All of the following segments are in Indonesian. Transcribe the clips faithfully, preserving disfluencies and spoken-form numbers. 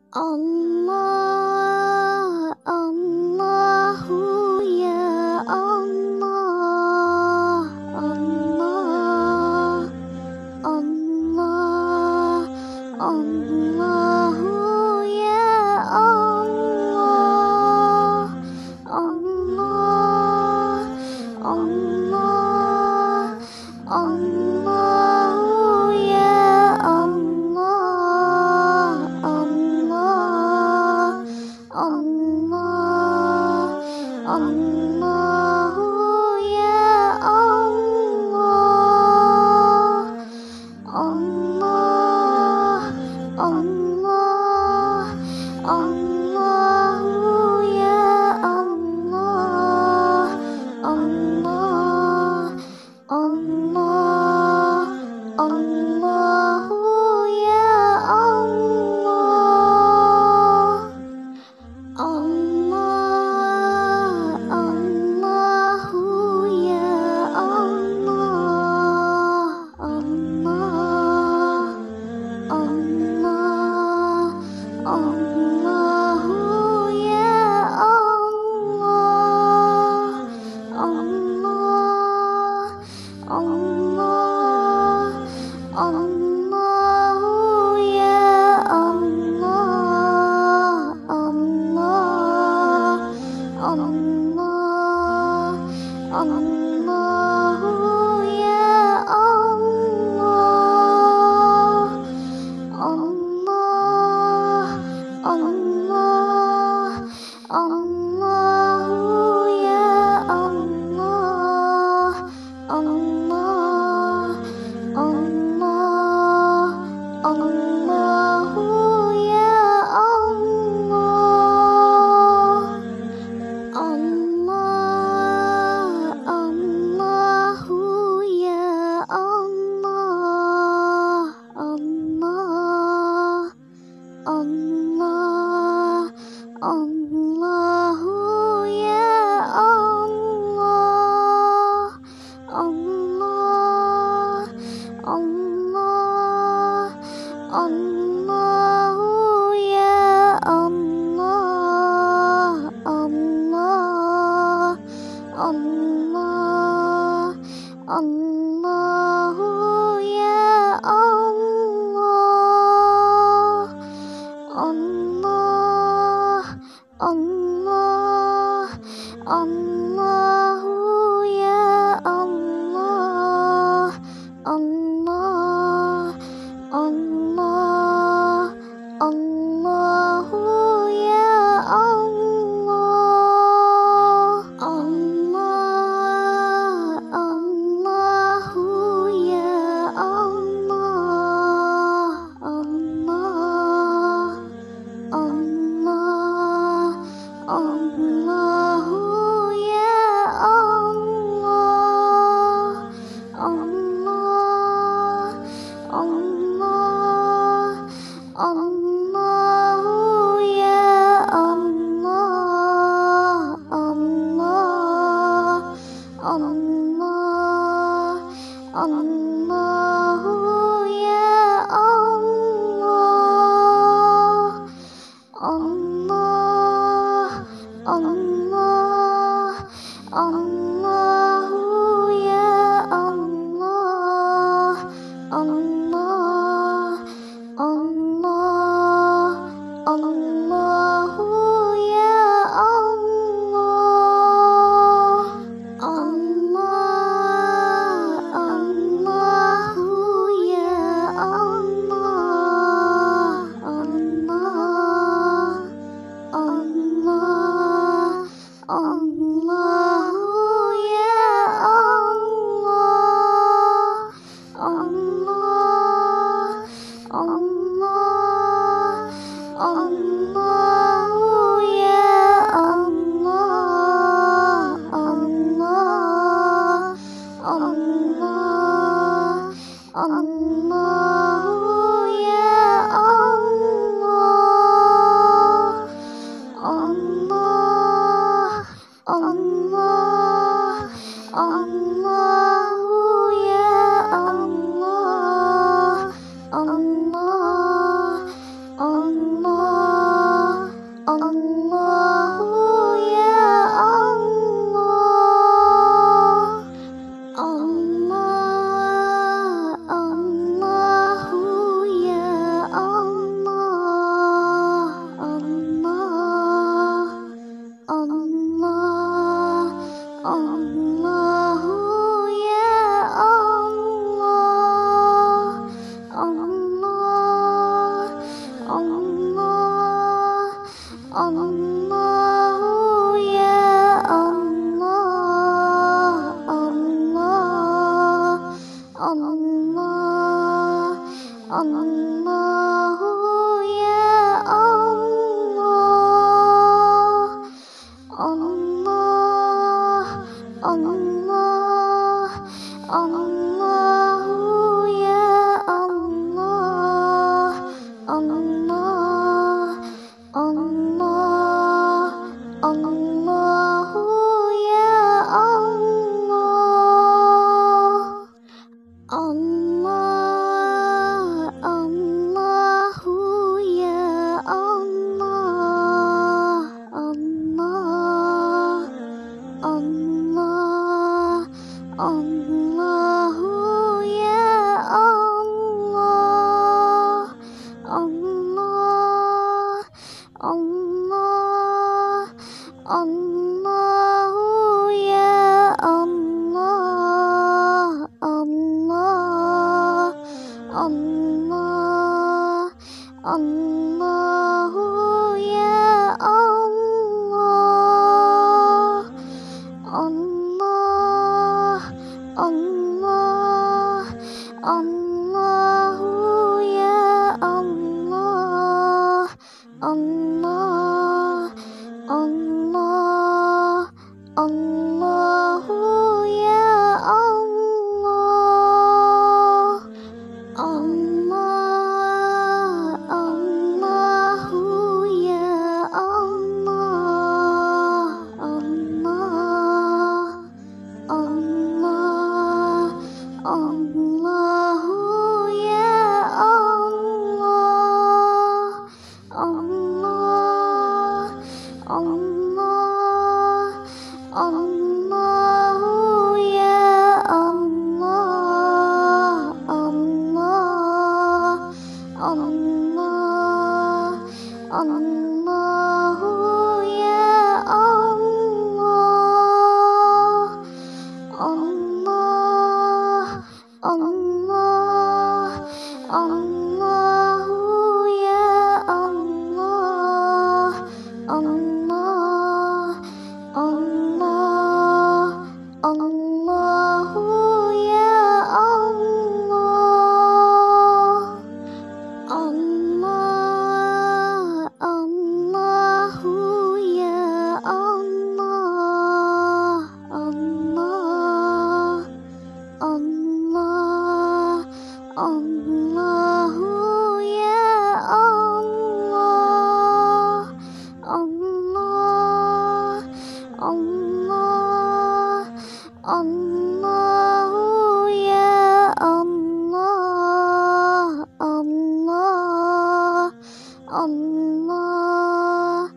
Allah, Allahu ya Allah, Allah, Allah, Allahu ya Allah, Allah, Allah, Allahu ya Allah, Allah, Allah, Allahu ya Allah, Allah, Allah, Allahu ya Allah, Allah, Allah, Allahu ya Allah, Allah, Allahu ya Allah, Allah, Allah, Allahu ya Allah, Allah, Allah, Allahu ya Allah, Allah, Allah, Allahu ya Allah, Allah, Allah, Allahu ya Allah, Allah, Allah, Allahu ya Allah, Allah, Allahu ya Allah, Allah, Allah, Allahu ya Allah, Allah, Allah, Allahu ya Allah, Allah, Allah, Allahu ya Allah, Allah, Allah, Allahu ya Allah, Allah, Allah, Allahu ya Allah, Allah, Allahu ya Allah, Allah, Allah, Allahu ya Allah, Allah, Allah, Allahu ya Allah, Allah, Allah, Allahu ya Allah, Allah, Allah, Allahu ya Allah, Allah, Allah, Allahu ya Allah, Allah, Allahu ya Allah, Allah, Allah, Allahu ya Allah, Allah, Allah, Allahu ya Allah, Allah, Allah, Allahu ya Allah, Allah, Allah, Allahu ya Allah, Allah, Allah. Allah, Allahu ya Allah, Allah, Allah, Allahu ya Allah, Allah, Allah, Allahu ya Allah, Allah, Allah, Allahu ya Allah, Allah, Allahu ya Allah, Allah, Allah, Allahu ya Allah, Allah, Allah, Allahu ya Allah, Allah, Allah, Allahu ya Allah, Allah, Allah, Allahu ya Allah, Allah, Allah, Allahu ya Allah, Allah, Allahu ya Allah, Allah, Allah, Allahu ya Allah, Allah, Allah, Allahu ya Allah, Allah, Allah,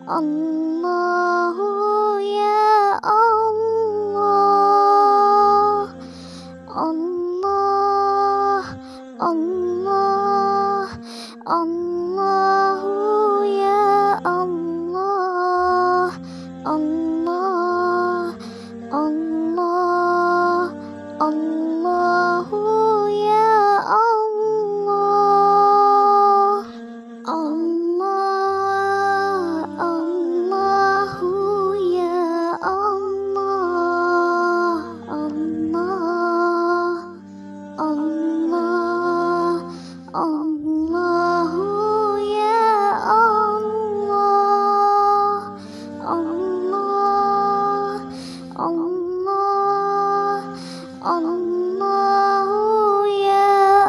Allahu ya Allah, Allah, Allah, Allahu ya Allah, Allah, Allah, Allahu ya Allah, Allah, Allahu ya Allah, Allah, Allah, Allahu ya Allah, Allah, Allah, Allahu ya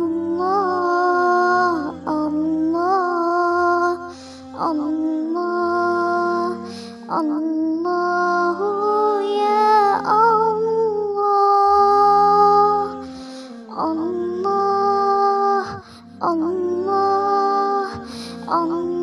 Allah, Allah, Allah, Allahu ya Allah, Allah, Allah, Allah.